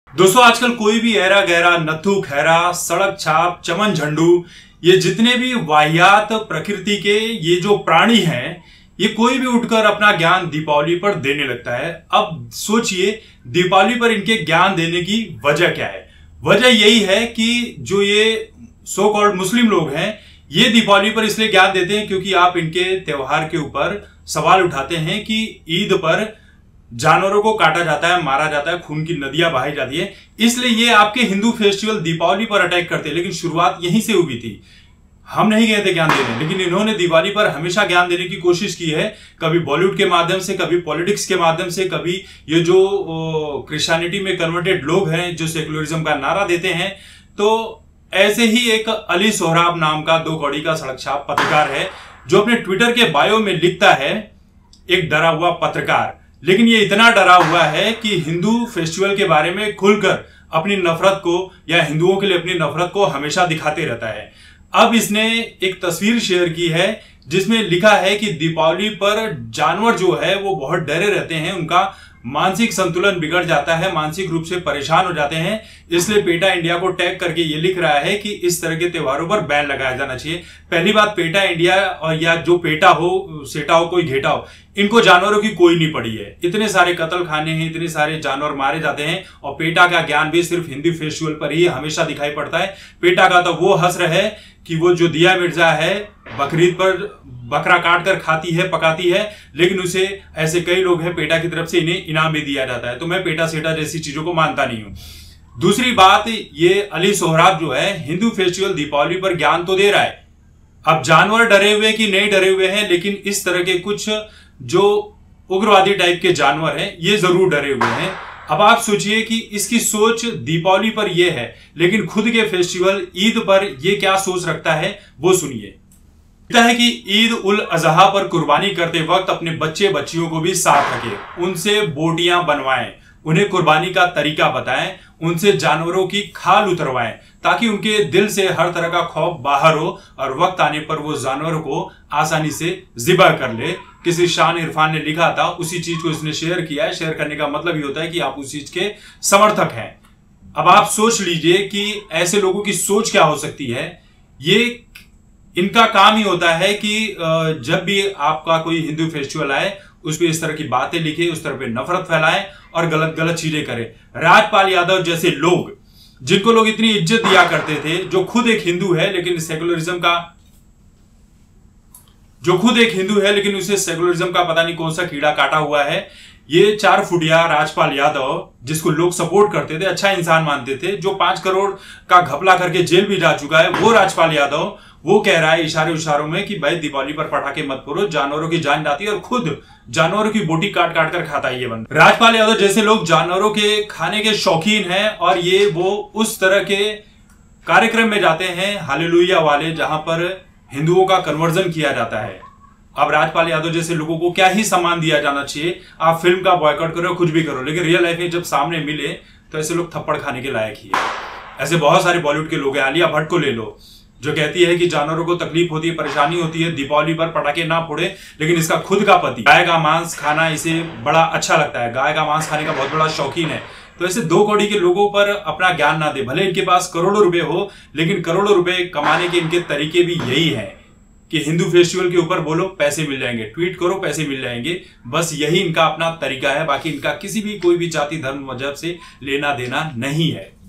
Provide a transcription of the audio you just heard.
दोस्तों आजकल कोई भी ऐरा गहरा, नत्थु खैरा, सड़क छाप, चमन झंडू, ये जितने भी वाहियात प्रकृति के ये जो प्राणी हैं, ये कोई भी उठकर अपना ज्ञान दीपावली पर देने लगता है। अब सोचिए दीपावली पर इनके ज्ञान देने की वजह क्या है। वजह यही है कि जो ये सो कॉल्ड मुस्लिम लोग हैं, ये दीपावली पर इसलिए ज्ञान देते हैं क्योंकि आप इनके त्योहार के ऊपर सवाल उठाते हैं कि ईद पर जानवरों को काटा जाता है, मारा जाता है, खून की नदियां बहाई जाती है, इसलिए ये आपके हिंदू फेस्टिवल दीपावली पर अटैक करते हैं। लेकिन शुरुआत यहीं से हुई थी। हम नहीं गए थे ज्ञान देने, लेकिन इन्होंने दिवाली पर हमेशा ज्ञान देने की कोशिश की है। कभी बॉलीवुड के माध्यम से, कभी पॉलिटिक्स के माध्यम से, कभी ये जो क्रिश्चियनिटी में कन्वर्टेड लोग हैं जो सेकुलरिज्म का नारा देते हैं। तो ऐसे ही एक अली सोहराब नाम का 2 कौड़ी का सड़क छाप पत्रकार है जो अपने ट्विटर के बायो में लिखता है एक डरा हुआ पत्रकार। लेकिन ये इतना डरा हुआ है कि हिंदू फेस्टिवल के बारे में खुलकर अपनी नफरत को या हिंदुओं के लिए अपनी नफरत को हमेशा दिखाते रहता है। अब इसने एक तस्वीर शेयर की है जिसमें लिखा है कि दीपावली पर जानवर जो है वो बहुत डरे रहते हैं, उनका मानसिक संतुलन बिगड़ जाता है, मानसिक रूप से परेशान हो जाते हैं। इसलिए पेटा इंडिया को टैग करके ये लिख रहा है कि इस तरह के त्योहारों पर बैन लगाया जाना चाहिए। पहली बात, पेटा इंडिया और या जो पेटा हो, सेटा हो, कोई घेटा हो, इनको जानवरों की कोई नहीं पड़ी है। इतने सारे कत्ल खाने हैं, इतने सारे जानवर मारे जाते हैं और पेटा का ज्ञान भी सिर्फ हिंदी फेस्टिवल पर ही हमेशा दिखाई पड़ता है। पेटा का तो वो हस्र है कि वो जो दिया मिर्जा है बकरीद पर बकरा काट कर खाती है, पकाती है, लेकिन उसे ऐसे कई लोग हैं पेटा की तरफ से इन्हें इनाम भी दिया जाता है। तो मैं पेटा सेटा जैसी चीजों को मानता नहीं हूं। दूसरी बात, ये अली सोहराब जो है हिंदू फेस्टिवल दीपावली पर ज्ञान तो दे रहा है। अब जानवर डरे हुए कि नहीं डरे हुए हैं, लेकिन इस तरह के कुछ जो उग्रवादी टाइप के जानवर हैं ये जरूर डरे हुए हैं। अब आप सोचिए कि इसकी सोच दीपावली पर यह है, लेकिन खुद के फेस्टिवल ईद पर यह क्या सोच रखता है वो सुनिए। कहता है कि ईद उल अजहा पर कुर्बानी करते वक्त अपने बच्चे बच्चियों को भी साथ रखें, उनसे बोटियां बनवाएं, उन्हें कुर्बानी का तरीका बताएं, उनसे जानवरों की खाल उतरवाएं ताकि उनके दिल से हर तरह का खौफ बाहर हो और वक्त आने पर वो जानवरों को आसानी से ज़िबा कर ले। किसी शान इरफान ने लिखा था, उसी चीज को इसने शेयर किया है। शेयर करने का मतलब ये होता है कि आप उस चीज के समर्थक हैं। अब आप सोच लीजिए कि ऐसे लोगों की सोच क्या हो सकती है। ये इनका काम ही होता है कि जब भी आपका कोई हिंदू फेस्टिवल आए उस पर इस तरह की बातें लिखे, उस तरह पे नफरत फैलाएं और गलत गलत चीजें करें। राजपाल यादव जैसे लोग, जिनको लोग इतनी इज्जत दिया करते थे, जो खुद एक हिंदू है लेकिन सेकुलरिज्म का उसे सेकुलरिज्म का पता नहीं कौन सा कीड़ा काटा हुआ है। ये 4 फुटिया राजपाल यादव, जिसको लोग सपोर्ट करते थे, अच्छा इंसान मानते थे, जो 5 करोड़ का घपला करके जेल भी जा चुका है, वो राजपाल यादव वो कह रहा है इशारों में कि भाई दीपावली पर पटाखे मत फोड़ो, जानवरों की जान जाती है, और खुद जानवरों की बोटी काट काट कर खाता है ये बंदा। राजपाल यादव जैसे लोग जानवरों के खाने के शौकीन हैं और ये वो उस तरह के कार्यक्रम में जाते हैं हालेलुया वाले, जहां पर हिंदुओं का कन्वर्जन किया जाता है। अब राजपाल यादव जैसे लोगों को क्या ही सम्मान दिया जाना चाहिए। आप फिल्म का बॉयकॉट करो, कुछ भी करो, लेकिन रियल लाइफ में जब सामने मिले तो ऐसे लोग थप्पड़ खाने के लायक ही है। ऐसे बहुत सारे बॉलीवुड के लोग हैं। आलिया भट्ट को ले लो, जो कहती है कि जानवरों को तकलीफ होती है, परेशानी होती है, दीपावली पर पटाखे ना फोड़े, लेकिन इसका खुद का पति गाय का मांस खाना इसे बड़ा अच्छा लगता है, गाय का मांस खाने का बहुत बड़ा शौकीन है। तो ऐसे 2 कौड़ी के लोगों पर अपना ज्ञान ना दे। भले इनके पास करोड़ों रुपए हो, लेकिन करोड़ों रुपए कमाने के इनके तरीके भी यही है कि हिंदू फेस्टिवल के ऊपर बोलो पैसे मिल जाएंगे, ट्वीट करो पैसे मिल जाएंगे। बस यही इनका अपना तरीका है। बाकी इनका किसी भी कोई भी जाति धर्म मजहब से लेना देना नहीं है।